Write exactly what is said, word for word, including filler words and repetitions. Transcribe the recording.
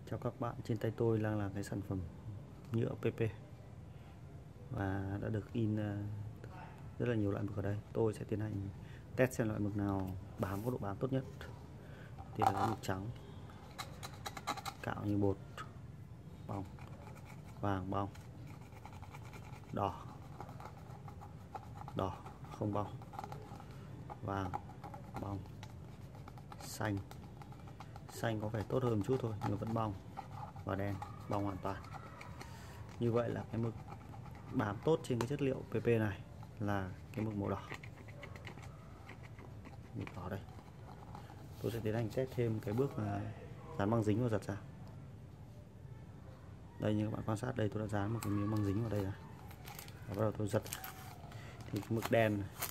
Chào các bạn, trên tay tôi đang là cái sản phẩm nhựa pê pê và đã được in rất là nhiều loại mực ở đây. Tôi sẽ tiến hành test xem loại mực nào bám có độ bám tốt nhất. Thì là mực trắng, cạo như bột, bong, vàng bong, đỏ, đỏ không bong, vàng bong, xanh, xanh có vẻ tốt hơn một chút thôi nhưng vẫn bong, và đen bong hoàn toàn. Như vậy là cái mực bám tốt trên cái chất liệu pê pê này là cái mực màu đỏ. Mực đỏ đây. Tôi sẽ tiến hành test thêm cái bước là dán băng dính và giật ra. Đây, như các bạn quan sát đây, tôi đã dán một cái miếng băng dính vào đây rồi. Và bắt đầu tôi giật. Thì cái mực đen này,